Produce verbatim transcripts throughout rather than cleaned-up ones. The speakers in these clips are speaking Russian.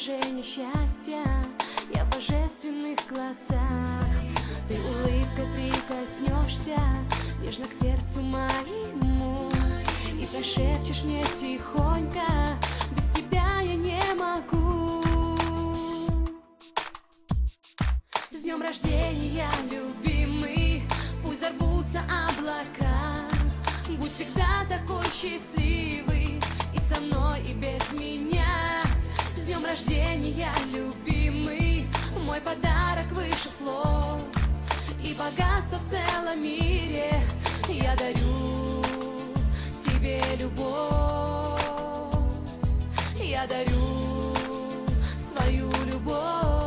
выражение счастья, я в божественных глазах. Ты улыбкой прикоснешься нежно к сердцу моему и прошепчешь мне тихонько: без тебя я не могу. С днем рождения, любимый, пусть взорвутся облака. Будь всегда такой счастливый, и со мной, и без меня. С днем рождения, любимый, мой подарок выше слов и богатство в целом мире. Я дарю тебе любовь, я дарю свою любовь.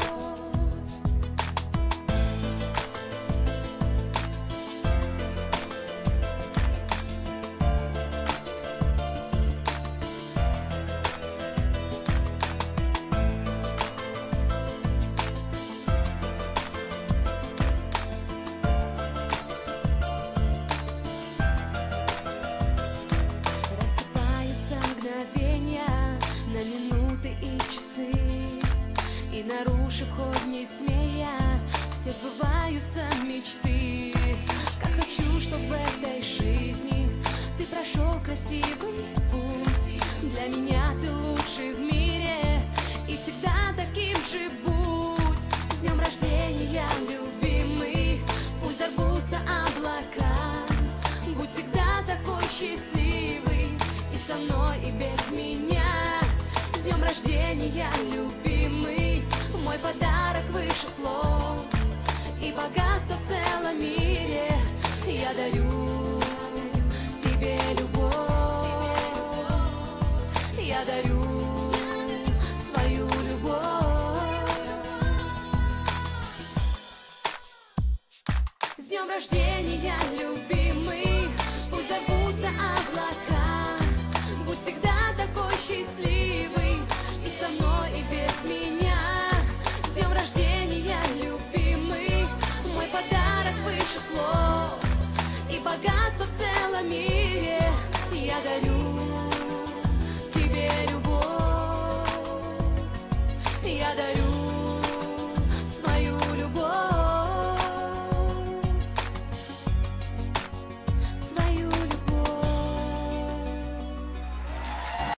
На минуты и часы, и нарушив ход не смея, все сбываются мечты. Как хочу, чтобы в этой жизни ты прошел красивый путь. Для меня ты лучший в мире, и всегда таким же будь. С днем рождения, любимый, пусть взорвутся облака. Будь всегда такой счастливый, и со мной, и без меня. С днем рождения, любимый, мой подарок выше слов и богатство в целом мире. Я дарю тебе любовь, я дарю свою любовь. С днем рождения, любимый, пусть взорвутся облака. Будь всегда такой счастливый, и со мной, и без меня.